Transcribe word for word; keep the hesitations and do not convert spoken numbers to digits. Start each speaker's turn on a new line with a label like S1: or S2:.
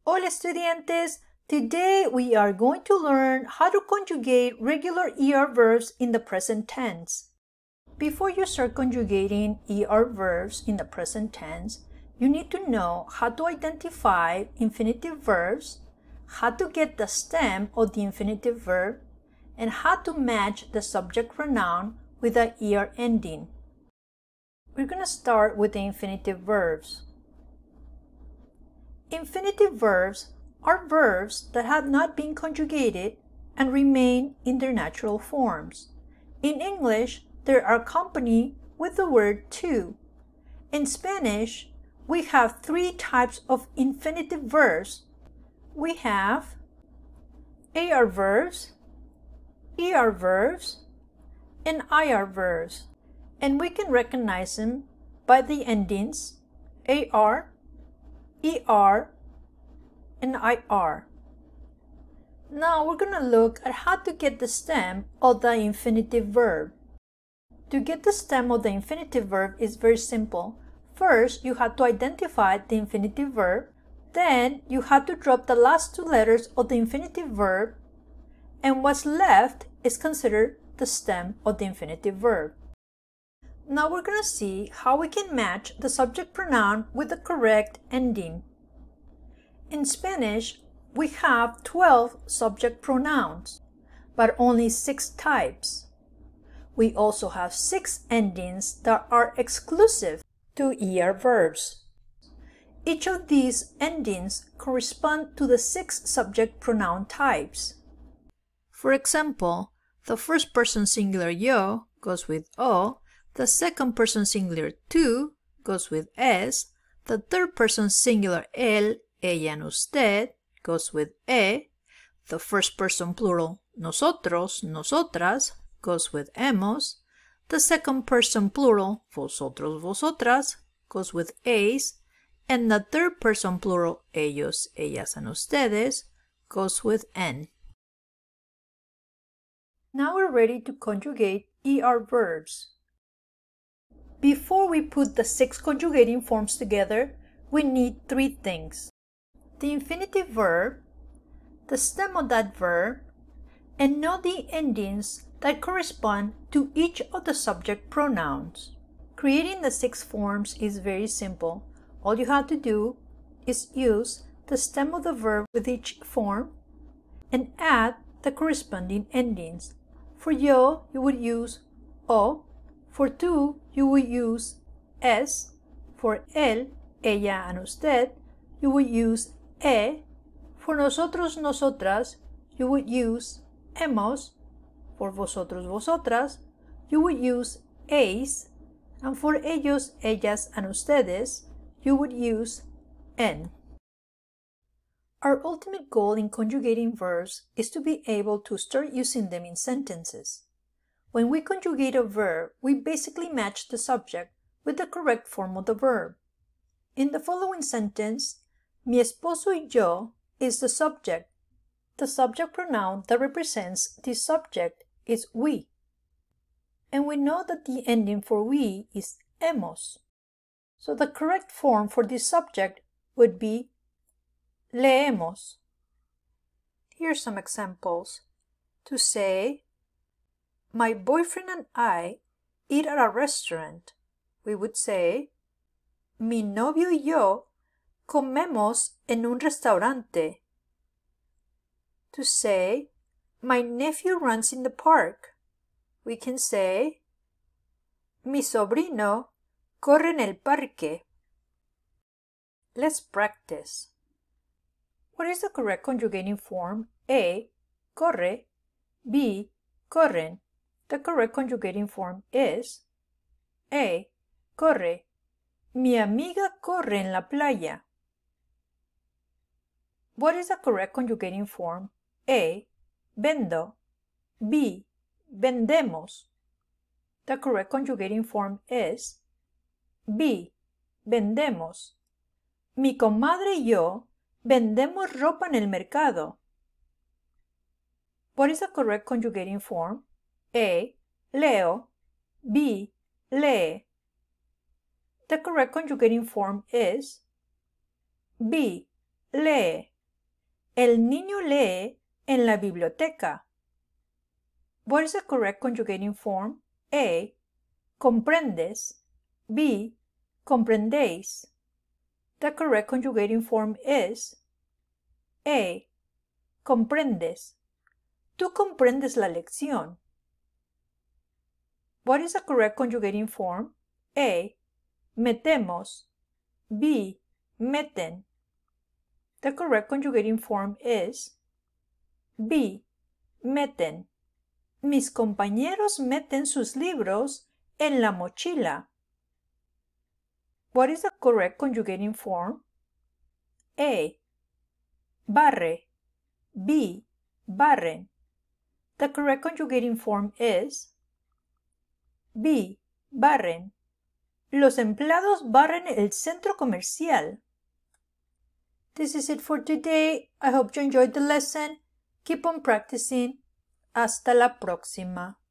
S1: Hola estudiantes! Today we are going to learn how to conjugate regular E R verbs in the present tense. Before you start conjugating E R verbs in the present tense, you need to know how to identify infinitive verbs, how to get the stem of the infinitive verb, and how to match the subject pronoun with the E R ending. We're going to start with the infinitive verbs. Infinitive verbs are verbs that have not been conjugated and remain in their natural forms. In English, they are accompanied with the word to. In Spanish, we have three types of infinitive verbs. We have A R verbs, E R verbs, and I R verbs, and we can recognize them by the endings A R, E R, and I R. Now we're going to look at how to get the stem of the infinitive verb. To get the stem of the infinitive verb is very simple. First, you have to identify the infinitive verb, then you have to drop the last two letters of the infinitive verb, and what's left is considered the stem of the infinitive verb. Now we're going to see how we can match the subject pronoun with the correct ending. In Spanish, we have twelve subject pronouns, but only six types. We also have six endings that are exclusive to E R verbs. Each of these endings correspond to the six subject pronoun types. For example, the first person singular yo goes with o, the second person singular tú goes with es, the third person singular él, ella, and usted goes with e, the first person plural nosotros, nosotras goes with hemos, the second person plural vosotros, vosotras goes with es, and the third person plural ellos, ellas, and ustedes goes with en. Now we're ready to conjugate E R verbs. Before we put the six conjugating forms together, we need three things: the infinitive verb, the stem of that verb, and know the endings that correspond to each of the subject pronouns. Creating the six forms is very simple. All you have to do is use the stem of the verb with each form and add the corresponding endings. For yo, you would use o. For tú, you would use es. For él, ella, and usted, you would use e. For nosotros, nosotras, you would use hemos. For vosotros, vosotras, you would use eis. And for ellos, ellas, and ustedes, you would use en. Our ultimate goal in conjugating verbs is to be able to start using them in sentences. When we conjugate a verb, we basically match the subject with the correct form of the verb. In the following sentence, mi esposo y yo is the subject. The subject pronoun that represents this subject is we. And we know that the ending for we is hemos. So the correct form for this subject would be leemos. Here are some examples. To say, my boyfriend and I eat at a restaurant, we would say, mi novio y yo comemos en un restaurante. To say, my nephew runs in the park, we can say, mi sobrino corre en el parque. Let's practice. What is the correct conjugating form? A, corre, B, corren. The correct conjugating form is A, corre, mi amiga corre en la playa. What is the correct conjugating form? A, vendo, B, vendemos. The correct conjugating form is B, vendemos. Mi comadre y yo vendemos ropa en el mercado. What is the correct conjugating form? A, leo, B, lee. The correct conjugating form is B, lee. El niño lee en la biblioteca. What is the correct conjugating form? A. Comprendes. B. Comprendéis. The correct conjugating form is A. Comprendes. Tú comprendes la lección. What is the correct conjugating form? A. Metemos. B. Meten. The correct conjugating form is B. Meten. Mis compañeros meten sus libros en la mochila. What is the correct conjugating form? A. Barre. B. Barren. The correct conjugating form is B. Barren. Los empleados barren el centro comercial. This is it for today. I hope you enjoyed the lesson. Keep on practicing. Hasta la próxima.